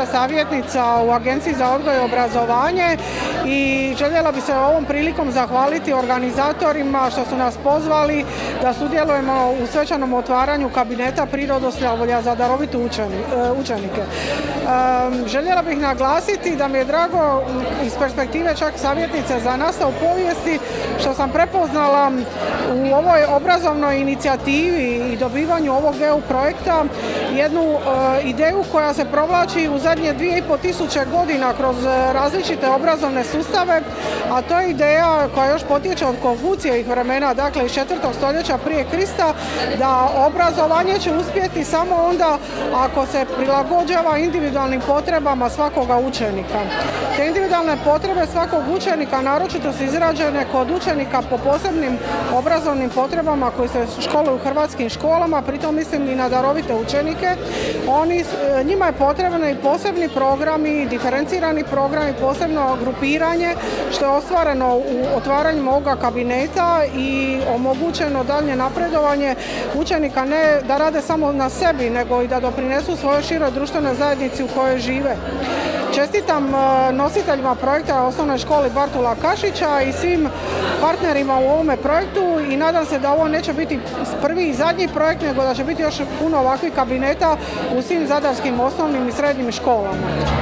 bivša savjetnica u Agenciji za odgoj i obrazovanje i željela bi se ovom prilikom zahvaliti organizatorima što su nas pozvali da sudjelujemo u svečanom otvaranju kabineta prirodoslovlja za darovite učenike. Željela bih naglasiti da mi je drago iz perspektive čak savjetnice za nastavu povijesti što sam prepoznala u ovoj obrazovnoj inicijativi i dobivanju ovog EU projekta jednu ideju koja se provlači u zadnje 2500 godina kroz različite obrazovne sustave, a to je ideja koja još potječe od Konfucijevih vremena, dakle iz 4. stoljeća prije Krista, da obrazovanje će uspjeti samo onda ako se prilagođava individualnim potrebama svakoga učenika. Te individualne potrebe svakog učenika naročito su izrađene kod učenika po posebnim obrazovnim potrebama koji se školuju u hrvatskim školama, pritom mislim i na darovite učenike. Njima je potrebno i posebni programi, diferencirani programi, posebno grupiranje što je ostvareno u otvaranju ovoga kabineta i omogućeno daljnje napredovanje učenika, ne da rade samo na sebi nego i da doprinesu svojoj široj društvenoj zajednici u kojoj žive. Čestitam nositeljima projekta Osnovnoj školi Bartola Kašića i svim partnerima u ovome projektu i nadam se da ovo neće biti prvi i zadnji projekt, nego da će biti još puno ovakvih kabineta u svim zadarskim osnovnim i srednjim školama.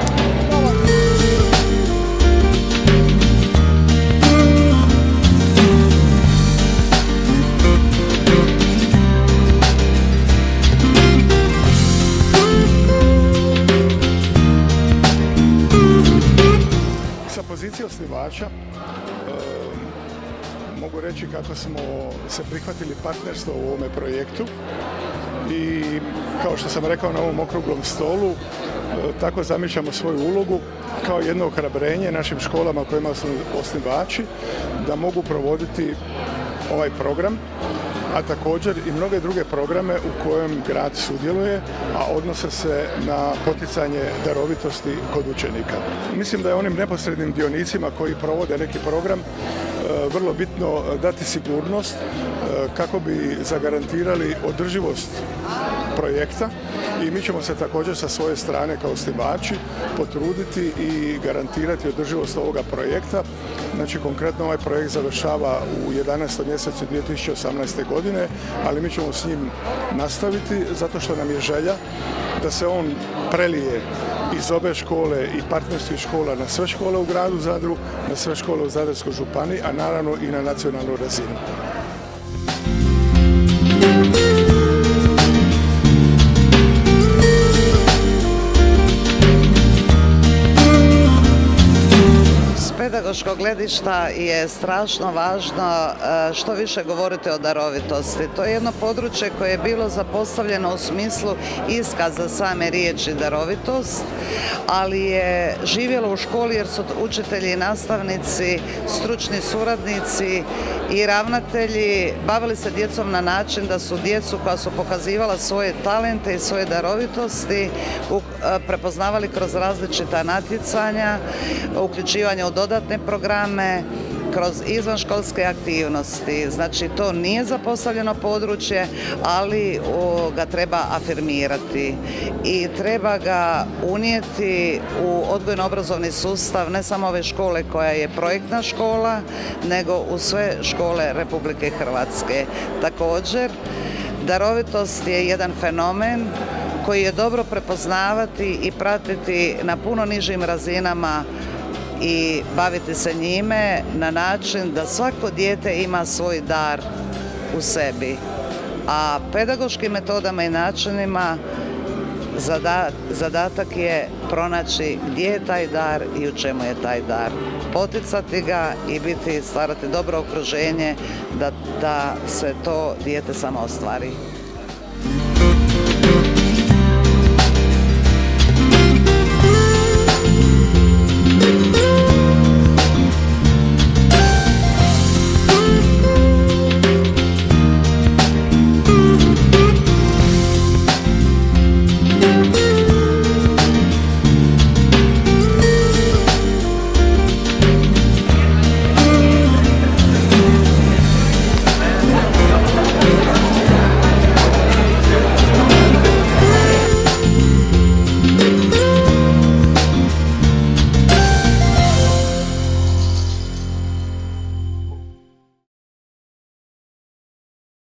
Sa pozicije osnivača mogu reći kako smo se prihvatili partnerstvo u ovome projektu i kao što sam rekao na ovom okruglom stolu, tako zamišljamo svoju ulogu kao jedno ohrabrenje našim školama kojima su osnivači da mogu provoditi ovaj program, a također i mnoge druge programe u kojem grad sudjeluje, a odnose se na poticanje darovitosti kod učenika. Mislim da je onim neposrednim dionicima koji provode neki program vrlo bitno dati sigurnost kako bi zagarantirali održivost projekta i mi ćemo se također sa svoje strane kao osnivači potruditi i garantirati održivost ovoga projekta. Znači konkretno ovaj projekt završava u 11. mjesecu 2018. godine, ali mi ćemo s njim nastaviti zato što nam je želja da se on prelije iz ove škole i partnerskih škola na sve škole u gradu Zadru, na sve škole u Zadarskoj županiji, a naravno i na nacionalnu razinu. Pedagoškog gledišta je strašno važno što više govoriti o darovitosti. To je jedno područje koje je bilo zapostavljeno u smislu iskaza same riječi darovitost, ali je živjelo u školi jer su učitelji i nastavnici, stručni suradnici i ravnatelji bavili se djecom na način da su djecu koja su pokazivala svoje talente i svoje darovitosti prepoznavali kroz različita natjecanja, uključivanje u dodatne programe, kroz izvanškolske aktivnosti. Znači, to nije zapostavljeno područje, ali ga treba afirmirati i treba ga unijeti u odgojno-obrazovni sustav ne samo ove škole koja je projektna škola, nego u sve škole Republike Hrvatske. Također, darovitost je jedan fenomen koji je dobro prepoznavati i pratiti na puno nižim razinama i baviti se njime na način da svako dijete ima svoj dar u sebi. A pedagoškim metodama i načinima zadatak je pronaći gdje je taj dar i u čemu je taj dar. Poticati ga i stvarati dobro okruženje da se to dijete samo ostvari.